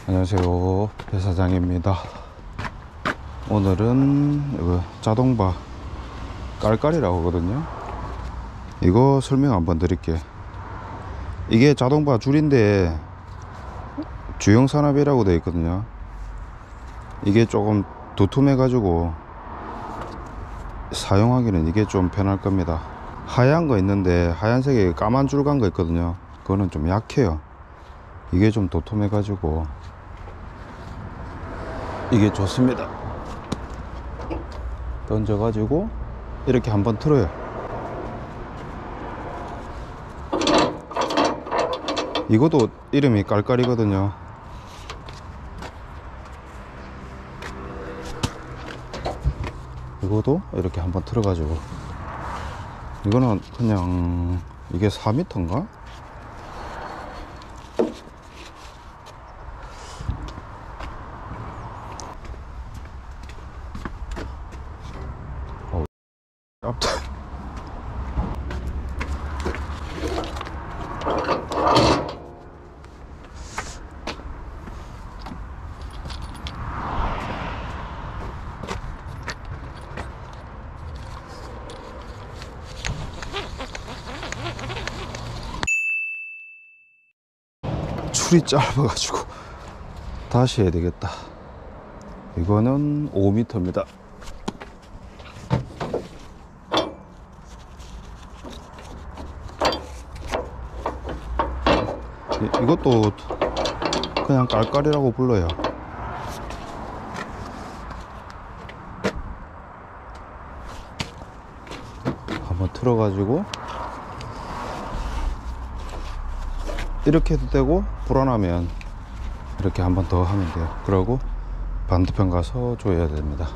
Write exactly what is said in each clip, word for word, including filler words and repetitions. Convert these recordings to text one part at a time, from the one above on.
안녕하세요, 배 사장입니다. 오늘은 이거 자동바 깔깔이라고 하거든요. 이거 설명 한번 드릴게요. 이게 자동바 줄인데 주형산업이라고 되어 있거든요. 이게 조금 두툼해 가지고 사용하기는 이게 좀 편할 겁니다. 하얀 거 있는데 하얀색에 까만 줄 간 거 있거든요. 그거는 좀 약해요. 이게 좀 도톰해 가지고 이게 좋습니다. 던져 가지고 이렇게 한번 틀어요. 이것도 이름이 깔깔이거든요. 이것도 이렇게 한번 틀어 가지고, 이거는 그냥 이게 사 미터인가? 어, 깜짝. 줄이 짧아가지고 다시 해야 되겠다. 이거는 오 미터입니다. 이, 이것도 그냥 깔깔이라고 불러요. 한번 틀어가지고 이렇게 해도 되고, 불안하면 이렇게 한 번 더 하면 돼요. 그러고 반대편 가서 조여야 됩니다.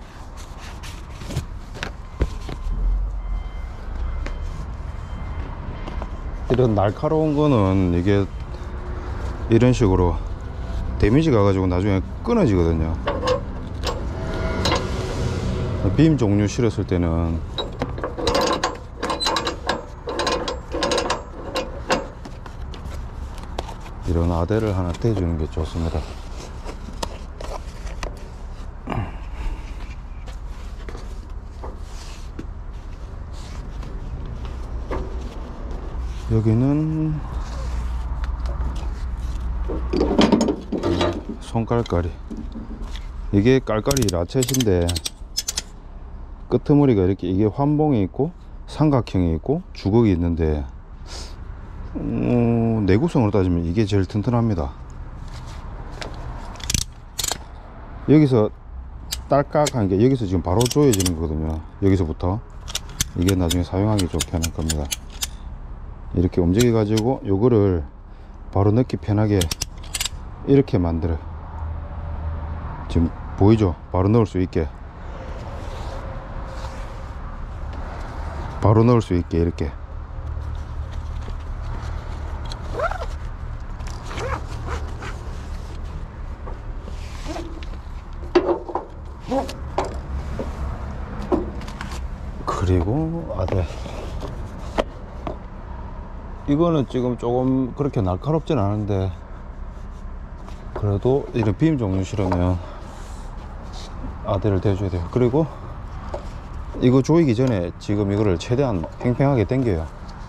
이런 날카로운 거는 이게 이런 식으로 데미지 가가지고 나중에 끊어지거든요. 빔 종류 실었을 때는 이런 아대를 하나 떼주는 게 좋습니다. 여기는 손깔깔이, 이게 깔깔이 라쳇인데 끄트머리가 이렇게, 이게 환봉이 있고 삼각형이 있고 주걱이 있는데, 어, 내구성으로 따지면 이게 제일 튼튼합니다. 여기서 딸깍한 게 여기서 지금 바로 조여지는 거거든요. 여기서부터 이게 나중에 사용하기 좀 편할 겁니다. 이렇게 움직여 가지고 요거를 바로 넣기 편하게 이렇게 만들어요. 지금 보이죠? 바로 넣을 수 있게, 바로 넣을 수 있게 이렇게. 그리고 아대, 이거는 지금 조금 그렇게 날카롭진 않은데 그래도 이런 빔 종류 실으면 아대를 대줘야 돼요. 그리고 이거 조이기 전에 지금 이거를 최대한 팽팽하게 당겨요.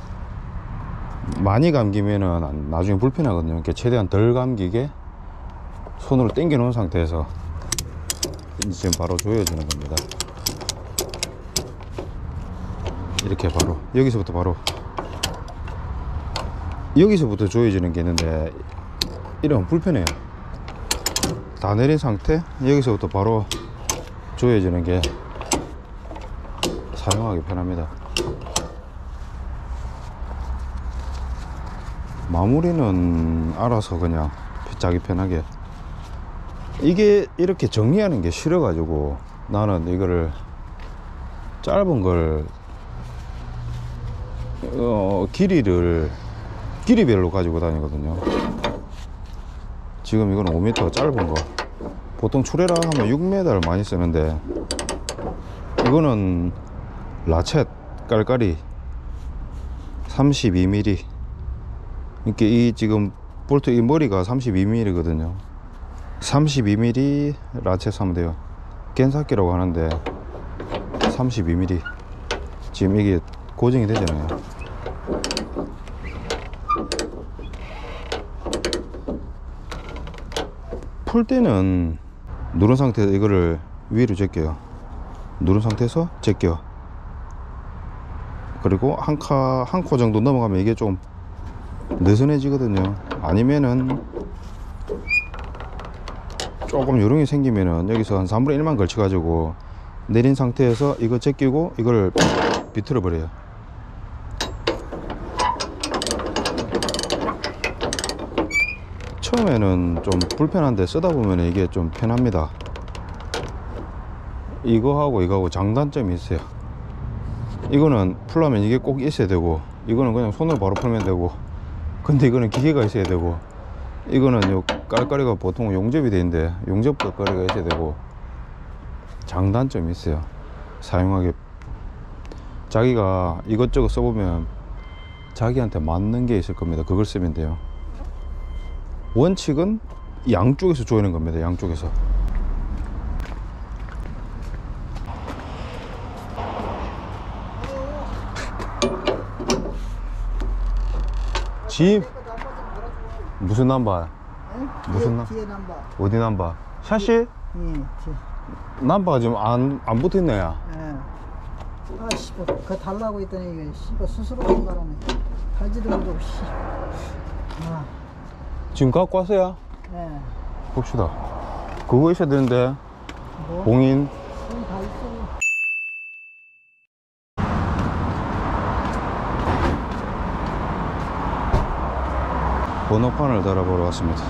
많이 감기면은 나중에 불편하거든요. 그러니까 최대한 덜 감기게 손으로 당겨 놓은 상태에서 지금 바로 조여지는 겁니다. 이렇게 바로 여기서부터 바로 여기서부터 조여지는 게 있는데 이러면 불편해요. 다 내린 상태 여기서부터 바로 조여지는 게 사용하기 편합니다. 마무리는 알아서 그냥 자기 편하게. 이게 이렇게 정리하는 게 싫어 가지고 나는 이거를 짧은 걸 어, 길이를 길이별로 가지고 다니거든요. 지금 이건 오 미터 짧은 거, 보통 추레라 하면 육 미터를 많이 쓰는데 이거는 라쳇 깔깔이 삼십이 밀리미터. 이렇게 이 지금 볼트 이 머리가 삼십이 밀리미터거든요 삼십이 밀리미터 라체 사면 돼요. 겐사키라고 하는데 삼십이 밀리미터. 지금 이게 고정이 되잖아요. 풀 때는 누른 상태에서 이거를 위로 제껴요. 누른 상태에서 제껴. 그리고 한 카, 한 코 정도 넘어가면 이게 좀 느슨해지거든요. 아니면은 조금 요령이 생기면은 여기서 한 삼분의 일만 걸쳐 가지고 내린 상태에서 이거 제끼고 이걸 비틀어 버려요. 처음에는 좀 불편한데 쓰다 보면 이게 좀 편합니다. 이거하고 이거하고 장단점이 있어요. 이거는 풀려면 이게 꼭 있어야 되고, 이거는 그냥 손으로 바로 풀면 되고, 근데 이거는 기계가 있어야 되고, 이거는 요 깔깔이가 보통 용접이 되는데 용접 깔깔이가 있어야 되고, 장단점이 있어요. 사용하기 자기가 이것저것 써보면 자기한테 맞는 게 있을 겁니다. 그걸 쓰면 돼요. 원칙은 양쪽에서 조이는 겁니다. 양쪽에서. 집 무슨 남바? 무슨 남? 뒤에 남바. 어디 남바? 샤시? 예. 남바가 지금 안, 안 붙어있네. 야. 예. 아, 씨발, 그거 달라고 했더니 이게 씨발 스스로 간 바람에 달지도 못하고 씨. 아, 지금 갖고 왔어요? 예. 봅시다. 그거 있어야 되는데. 뭐? 봉인. 돈 다 있어. 번호판을 달아보러 왔습니다.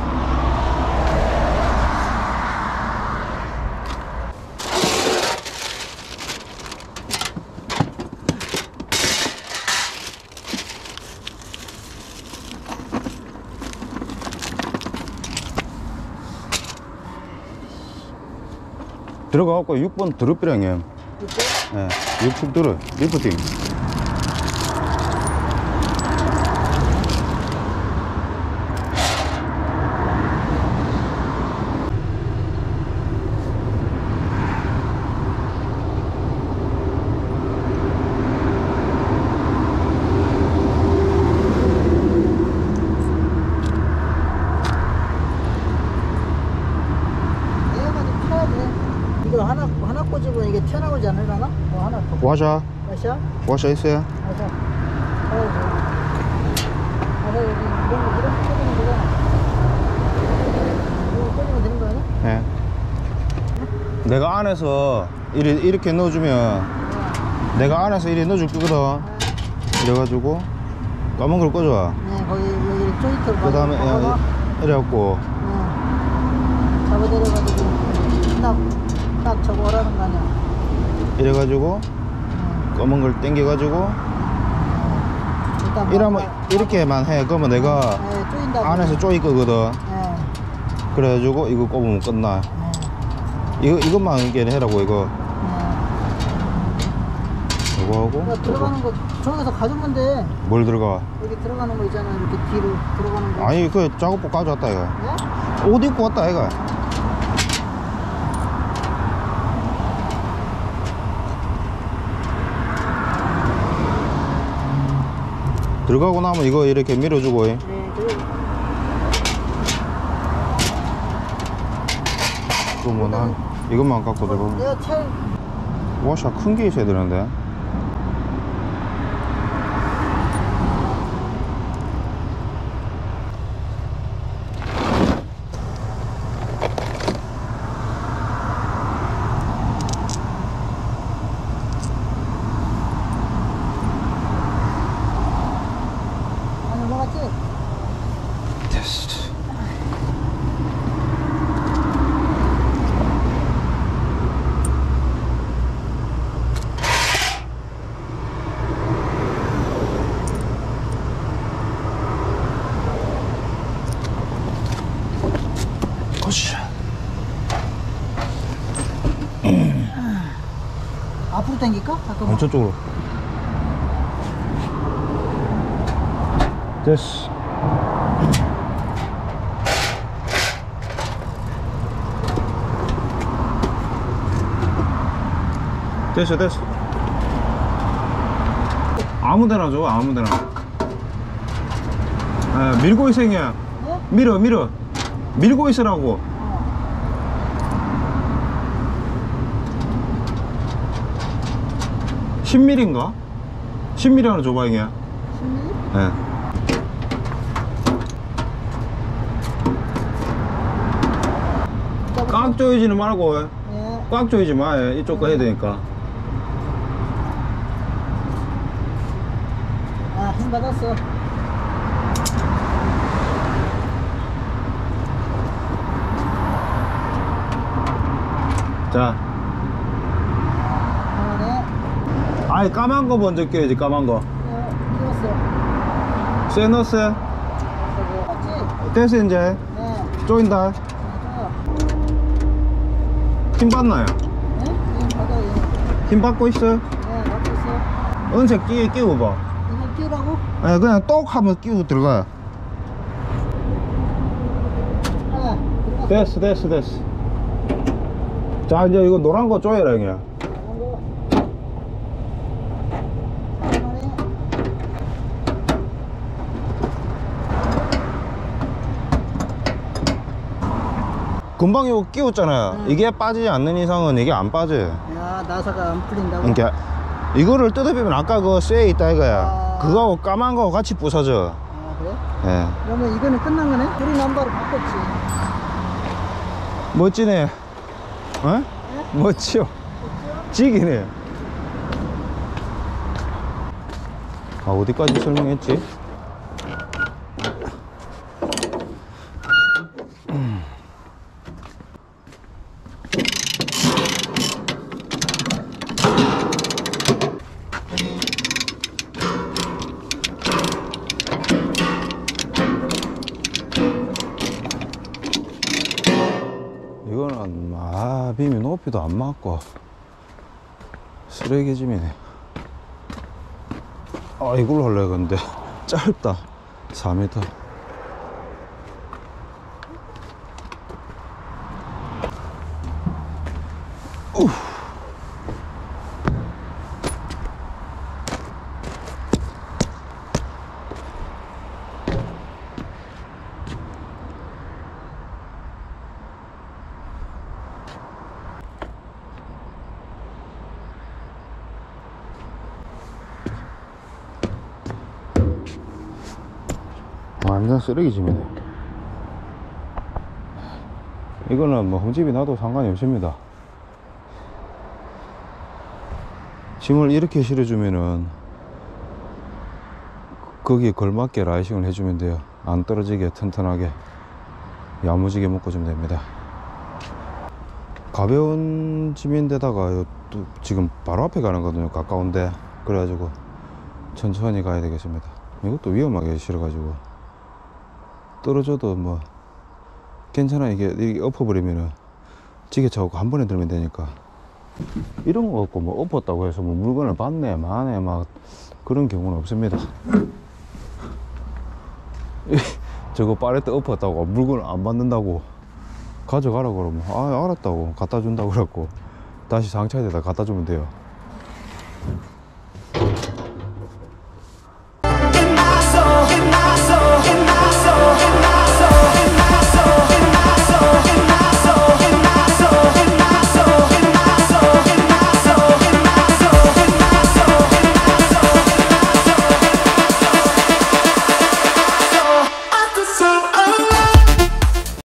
들어가갖고 육 번 드롭비랑해. 네, 육십 들어. 리프팅. 이거 하나 하나 꽂으면 이게 튀어나오지 않으려나? 뭐 하나 더. 와샤. 와샤? 와샤 있어요? 와샤. 와샤. 와샤 여기 이런 거 이런 거 꽂으면 되잖아. 이거 꽂으면 되는 거 아니야? 네. 내가 안에서 이리, 이렇게 넣어주면 내가 안에서 이렇게 넣어줄 거거든. 이래가지고 까만 걸 꽂아. 네, 거기 여기 조이터로. 그 다음에 이래갖고 네. 잡아내려가지고 딱, 딱 저거 하라는 거 아니야. 이래가지고 네. 검은 걸 당겨가지고 일단 이러면 막- 이렇게만 해. 그러면 내가 네, 조인다고. 안에서 조일 거거든. 네. 그래가지고 이거 꼽으면 끝나. 네. 이거 이것만 이렇게 해라고. 이거 네. 이거 하고 야, 들어가는 거 저기서 가져오면 돼. 뭘 들어가? 여기 들어가는 거 있잖아. 이렇게 뒤로 들어가는 거. 아니 그 작업복 가져왔다 이거. 네? 옷 입고 왔다 이거. 들어가고 나면 이거 이렇게 밀어주고. 네, 그래. 그러면 한 이것만 갖고 들어가. 내가 제일 와샤 큰 게 있어야 되는데. 안 넘어갔지? 테스트. 고시. 앞으로 당길까? 잠깐만. 어, 저쪽으로. 됐어. 됐어 됐어. 아무데나 줘 아무데나. 아, 밀고 있어 형님. 어? 밀어 밀어 밀고 있으라고. 십 밀리미터인가? 십 밀리미터 하나 줘봐 형님. 십 밀리미터? 예. 꽉 조이지는 말고 네. 꽉 조이지 마. 예. 이쪽 거 해야 되니까. 아, 힘 받았어. 자, 아, 네. 아이 까만 거 먼저 껴야지. 까만 거. 어, 끼웠어. 세너스 그거. 됐어 이제. 네. 조인다. 맞아요. 힘 받나요? 네? 힘 받아요. 힘 받고 있어? 네, 받고 있어. 은색 끼, 끼워봐. 이거 끼우라고? 아 그냥 똑 하면 끼고 들어가. 네. 들어갔어. 됐어 됐어 됐어. 자 이제 이거 노란 거 쪼여라 형이야. 이런 거. 잠깐만요. 금방 이거 끼웠잖아요. 응. 이게 빠지지 않는 이상은 이게 안 빠져요. 야, 나사가 안 풀린다고? 그러니까 이거를 뜯어보면 아까 그 쇠에 있다 이거야. 아. 그거하고 까만 거하고 같이 부서져. 아, 그래? 예. 그러면 이거는 끝난 거네? 우리 남바로 바꿨지. 멋지네. 어? 멋지요. 지기네. 아 어디까지 설명했지? 이거는 아 빔이 높이도 안 맞고 쓰레기짐이네. 아 이걸로 할래 근데 짧다. 사 미터. 우. 완전 쓰레기짐이네. 이거는 뭐 흠집이 나도 상관이 없습니다. 짐을 이렇게 실어주면은 거기에 걸맞게 라이싱을 해주면 돼요. 안 떨어지게 튼튼하게 야무지게 묶어주면 됩니다. 가벼운 짐인데다가 또 지금 바로 앞에 가는 거거든요. 가까운데. 그래가지고 천천히 가야 되겠습니다. 이것도 위험하게 실어가지고 떨어져도 뭐 괜찮아. 이게, 이게 엎어버리면은 지게차고 한 번에 들면 되니까. 이런 거 없고 뭐 엎었다고 해서 뭐 물건을 받네 마네 막 그런 경우는 없습니다. 저거 팔레트 엎었다고 물건을 안 받는다고 가져가라 그러면 아 알았다고 갖다 준다고 그래갖고 다시 상차에다 갖다 주면 돼요.